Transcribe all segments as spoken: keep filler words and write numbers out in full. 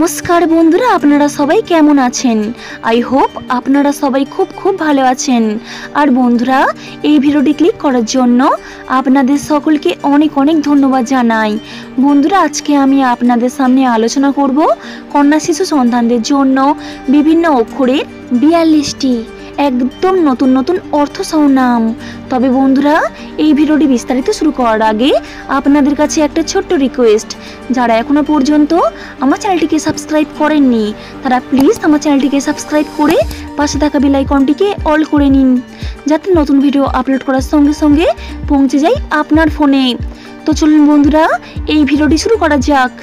नमस्कार बंधुरा आपनारा सबाई केमन आछेन। आई होप आपनारा सबाई खूब खूब भालो आछेन। और बंधुरा এই ভিডিওটি ক্লিক করার জন্য আপনাদের সকলকে অনেক অনেক ধন্যবাদ জানাই। বন্ধুরা আজকে আমি আপনাদের সামনে আলোচনা করব কন্যা শিশু সন্তানদের জন্য বিভিন্ন অক্ষরের বিয়াল্লিশটি একদম নতুন নতুন অর্থসহ নাম। তবে বন্ধুরা এই ভিডিওটি বিস্তারিত শুরু করার আগে আপনাদের কাছে একটা ছোট্ট রিকোয়েস্ট, যারা এখনো পর্যন্ত আমার চ্যানেলটিকে সাবস্ক্রাইব করেননি তারা প্লিজ আমার চ্যানেলটিকে সাবস্ক্রাইব করে পাশে থাকা বেল আইকনটিকে অল করে নিন, যাতে নতুন ভিডিও আপলোড করার সঙ্গে সঙ্গে পৌঁছে যায় আপনার ফোনে। তো চলুন বন্ধুরা এই ভিডিওটি শুরু করা যাক।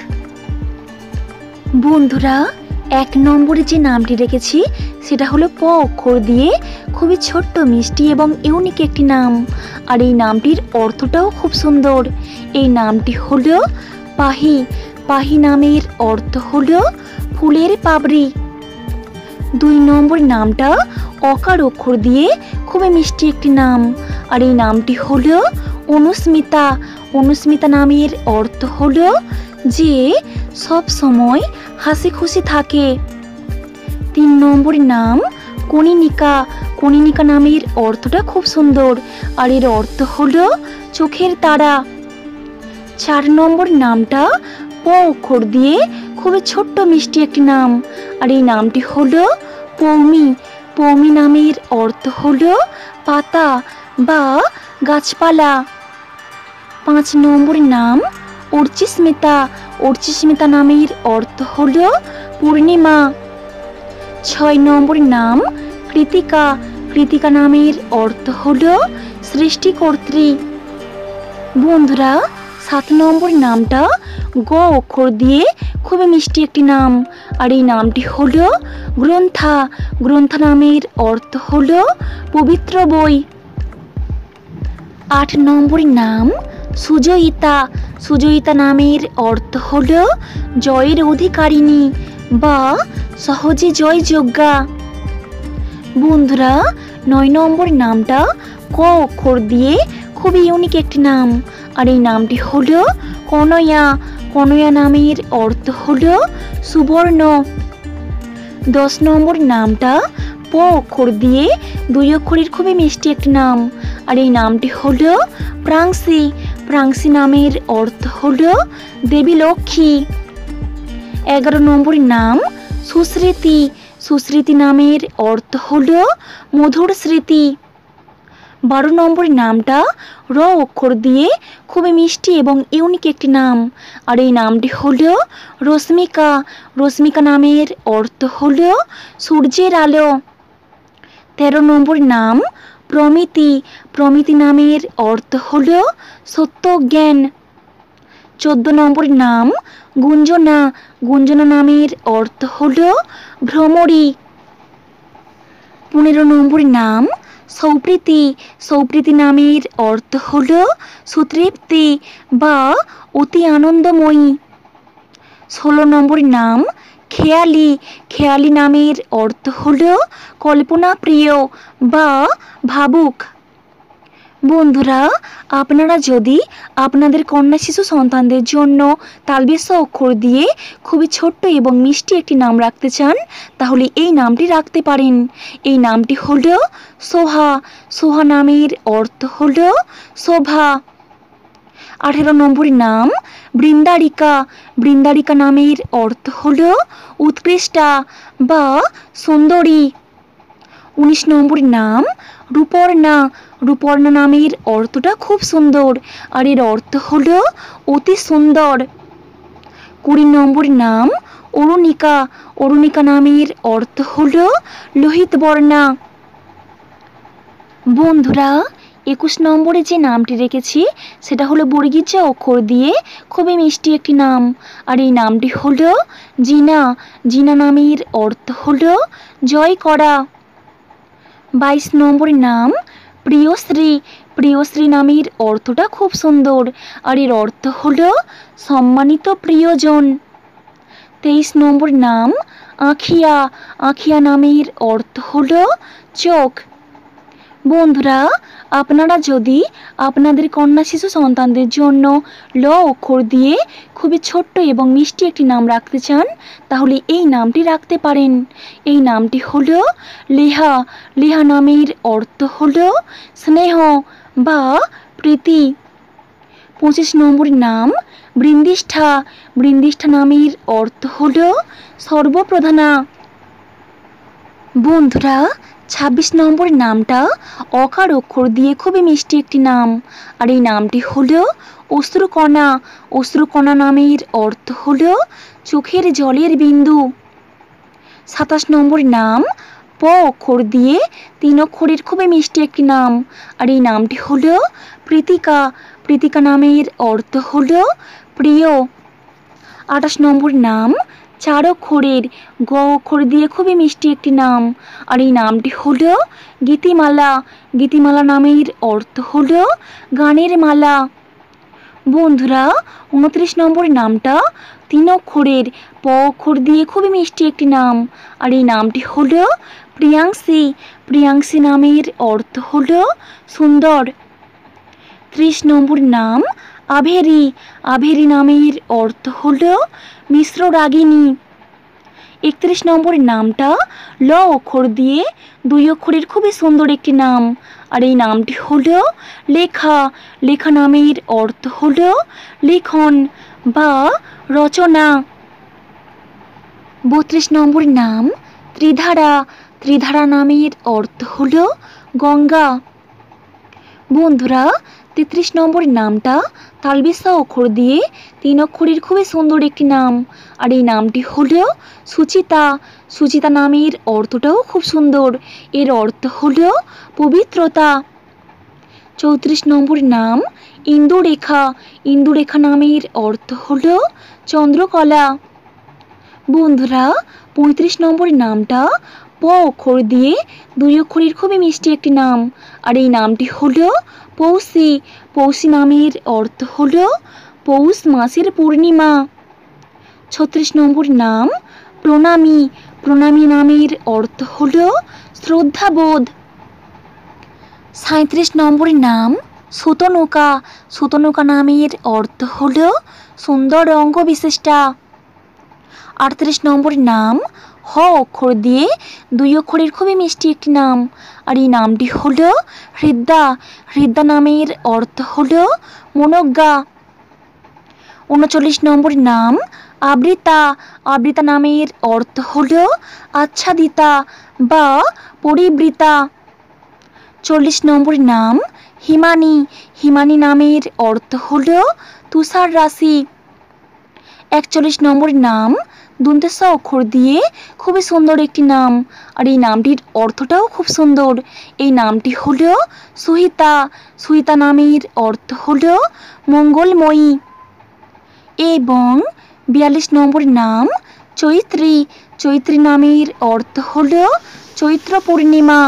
বন্ধুরা এক নম্বরে যে নামটি রেখেছি সেটা হলো প অক্ষর দিয়ে খুবই ছোট্ট মিষ্টি এবং ইউনিক একটি নাম। আর এই নামটির অর্থটাও খুব সুন্দর। এই নামটি হলো পাহি। পাহি নামের অর্থ হলো ফুলের পাপড়ি। দুই নম্বর নামটা অকার অক্ষর দিয়ে খুবই মিষ্টি একটি নাম। আর এই নামটি হলো অনুস্মিতা। অনুস্মিতা নামের অর্থ হলো যে সব সময় হাসি খুশি থাকে। তিন নম্বর নাম কনিনিকা। কনিনিকা নামের অর্থটা খুব সুন্দর আর এর অর্থ হলো চোখের তারা। চার নম্বর নামটা প অক্ষর দিয়ে খুবই ছোট্ট মিষ্টি একটি নাম। আর এই নামটি হলো পৌমি। পৌমি নামের অর্থ হলো পাতা বা গাছপালা। পাঁচ নম্বর নাম অর্চিস্মিতা। অর্চিস্মিতা নামের অর্থ হলো পূর্ণিমা। ছয় নম্বর নাম কৃতিকা। কৃতিকা নামের অর্থ হলো সৃষ্টিকর্ত্রী। বন্ধুরা সাত নম্বর নামটা গ অক্ষর দিয়ে খুবই মিষ্টি একটি নাম। আর এই নামটি হলো গ্রন্থা। গ্রন্থা নামের অর্থ হলো পবিত্র বই। আট নম্বর নাম সুজয়িতা। সুজয়িতা নামের অর্থ হলো জয়ের অধিকারিণী বা সহজে জয়যোগ্যা। বন্ধুরা নয় নম্বর নামটা ক অক্ষর দিয়ে খুবই ইউনিক একটি নাম। আর এই নামটি হলো কনয়া। কনয়া নামের অর্থ হলো সুবর্ণ। দশ নম্বর নামটা প অক্ষর দিয়ে দুই অক্ষরের খুবই মিষ্টি একটি নাম। আর এই নামটি হলো প্রাংশী। প্রাংশী নামের অর্থ হলো দেবী লক্ষ্মী। এগারো নম্বর নাম সুস্মৃতি। সুস্মৃতি নামের অর্থ হলো মধুর স্মৃতি। বারো নম্বর নামটা র অক্ষর দিয়ে খুবই মিষ্টি এবং ইউনিক একটি নাম। আর এই নামটি হলো রশ্মিকা। রশ্মিকা নামের অর্থ হলো সূর্যের আলো। তেরো নম্বর নাম প্রমিতি। প্রমিতি নামের অর্থ হলো সত্য জ্ঞান। চোদ্দ নম্বর নাম গুঞ্জনা। গুঞ্জনা নামের অর্থ হলো ভ্রমরী। পনেরো নম্বর নাম সৌপ্রীতি। সৌপ্রীতি নামের অর্থ হলো সুতৃপ্তি বা অতি আনন্দময়ী। ষোলো নম্বর নাম খেয়ালি। খেয়ালি নামের অর্থ হলো কল্পনা প্রিয় বা ভাবুক। বন্ধুরা আপনারা যদি আপনাদের কন্যা শিশু সন্তানদের জন্য তালবেশ অক্ষর দিয়ে খুবই ছোট্ট এবং মিষ্টি একটি নাম রাখতে চান তাহলে এই নামটি রাখতে পারেন। এই নামটি হলো সোহা। সোহা নামের অর্থ হলো শোভা। আঠেরো নম্বর নাম বৃন্দারিকা। বৃন্দারিকা নামের অর্থ হলো উৎকৃষ্টা বা সুন্দরী। উনিশ নম্বর নাম রূপর্ণা। রূপর্ণা নামের অর্থটা খুব সুন্দর আর এর অর্থ হলো অতি সুন্দর। কুড়ি নম্বর নাম অরুণিকা। অরুণিকা নামের অর্থ হলো লোহিত বর্ণা। বন্ধুরা একুশ নম্বরে যে নামটি রেখেছি সেটা হলো বর্গীয় জ অক্ষর দিয়ে খুবই মিষ্টি একটি নাম। আর এই নামটি হলো জিনা। জিনা নামের অর্থ হলো জয় করা। বাইশ নম্বর নাম প্রিয়শ্রী। প্রিয়শ্রী নামের অর্থটা খুব সুন্দর আর এর অর্থ হলো সম্মানিত প্রিয়জন। তেইশ নম্বর নাম আখিয়া। আখিয়া নামের অর্থ হলো চোখ। বন্ধুরা, আপনারা যদি আপনাদের কন্যা শিশু সন্তানদের জন্য ল অক্ষর দিয়ে খুবই ছোট্ট এবং মিষ্টি একটি নাম রাখতে চান, তাহলে এই নামটি রাখতে পারেন। এই নামটি হলো লেহা। লেহা নামের অর্থ হলো স্নেহ বা প্রীতি। পঁচিশ নম্বর নাম বৃন্দিষ্ঠা। বৃন্দিষ্ঠা নামের অর্থ হলো সর্বপ্রধানা। বন্ধুরা, ছাব্বিশ নম্বর নামটা অকার অক্ষর দিয়ে খুবই মিষ্টি একটি নাম, আর এই নামটি হলো অশ্রুকণা। অশ্রুকণা নামের অর্থ হলো চোখের জলের বিন্দু। সাতাশ নম্বর নাম প অক্ষর দিয়ে তিন অক্ষরের খুবই মিষ্টি একটি নাম, আর এই নামটি হলো প্রীতিকা। প্রীতিকা নামের অর্থ হলো প্রিয়। আঠাশ নম্বর নাম চার অক্ষরের গ অক্ষর দিয়ে খুবই মিষ্টি একটি নাম, আর এই নামটি হলো গীতিমালা। গীতিমালা নামের অর্থ হলো গানের মালা। বন্ধুরা, উনত্রিশ নম্বর নামটা তিন অক্ষরের প অক্ষর দিয়ে খুবই মিষ্টি একটি নাম, আর এই নামটি হলো প্রিয়াংশী। প্রিয়াংশী নামের অর্থ হলো সুন্দর। ত্রিশ নম্বর নাম আভেরি। আভেরি নামের অর্থ হলো মিশ্র রাগিনী। একত্রিশ নম্বর নামটা ল অক্ষর দিয়ে দুই অক্ষরের খুবই সুন্দর একটি নাম, আর এই নামটি হলো লেখা। লেখা নামের অর্থ হলো লিখন বা রচনা। বত্রিশ নম্বর নাম ত্রিধারা। ত্রিধারা নামের অর্থ হলো গঙ্গা। বন্ধুরা, তেত্রিশ নম্বর নামটা তালবিসা অক্ষর দিয়ে তিন অক্ষরের খুবই সুন্দর একটি নাম, আর এই নামটি হলো সুচিতা। সুচিতা নামের অর্থটাও খুব সুন্দর। এর অর্থ হলো পবিত্রতা। চৌত্রিশ নম্বর নাম ইন্দুরেখা। ইন্দুরেখা নামের অর্থ হলো চন্দ্রকলা। বন্ধুরা, পঁয়ত্রিশ নম্বর নামটা প অক্ষর দিয়ে দুই অক্ষরের খুবই মিষ্টি একটি নাম, আর এই নামটি হলো পৌষী। পৌষী নামের অর্থ হলো পৌষ মাসের পূর্ণিমা। ছত্রিশ নম্বর নাম প্রণামী। প্রণামী নামের অর্থ হলো শ্রদ্ধাবোধ। সাঁত্রিশ নম্বর নাম সুতনুকা। সুতনুকা নামের অর্থ হলো সুন্দর অঙ্গ বিশিষ্টা। আটত্রিশ নম্বর নাম হ অক্ষর দিয়ে দুই অক্ষরের খুবই মিষ্টি একটি নাম, আর এই নামটি হলো হৃদ্যা। হৃদ্যা নামের অর্থ হলো মনোজ্ঞা। উনচল্লিশ নম্বর নাম আবৃতা। আবৃতা নামের অর্থ হলো আচ্ছাদিতা বা পরিবৃতা। চল্লিশ নম্বর নাম হিমানী। হিমানী নামের অর্থ হলো তুষার রাশি। একচল্লিশ নম্বর নাম দন্তেস অক্ষর দিয়ে খুবই সুন্দর একটি নাম, আর এই নামটির অর্থটাও খুব সুন্দর। এই নামটি হলো সুহিতা। সুহিতা নামের অর্থ হলো মঙ্গলময়ী। এবং বিয়াল্লিশ নম্বর নাম চৈত্রী। চৈত্রী নামের অর্থ হলো চৈত্র পূর্ণিমা।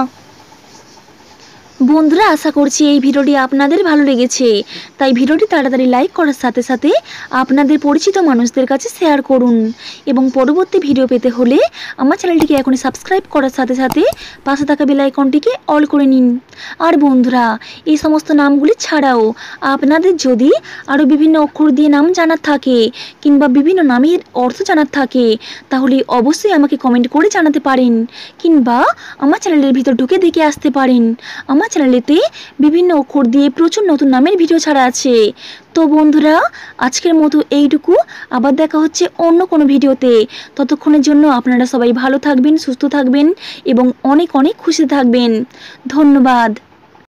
বন্ধুরা, আশা করছি এই ভিডিওটি আপনাদের ভালো লেগেছে, তাই ভিডিওটি তাড়াতাড়ি লাইক করার সাথে সাথে আপনাদের পরিচিত মানুষদের কাছে শেয়ার করুন, এবং পরবর্তী ভিডিও পেতে হলে আমার চ্যানেলটিকে এখনই সাবস্ক্রাইব করার সাথে সাথে পাশে থাকা বেল আইকনটিকে অল করে নিন। আর বন্ধুরা, এই সমস্ত নামগুলি ছাড়াও আপনাদের যদি আরও বিভিন্ন অক্ষর দিয়ে নাম জানার থাকে কিংবা বিভিন্ন নামের অর্থ জানার থাকে, তাহলে অবশ্যই আমাকে কমেন্ট করে জানাতে পারেন, কিংবা আমার চ্যানেলের ভিতর ঢুকে দেখে আসতে পারেন। আমার চ্যানেলেতে বিভিন্ন অক্ষর দিয়ে প্রচুর নতুন নামের ভিডিও ছাড়া আছে। তো বন্ধুরা, আজকের মতো এইটুকু। আবার দেখা হচ্ছে অন্য কোনো ভিডিওতে। ততক্ষণের জন্য আপনারা সবাই ভালো থাকবেন, সুস্থ থাকবেন এবং অনেক অনেক খুশি থাকবেন। ধন্যবাদ।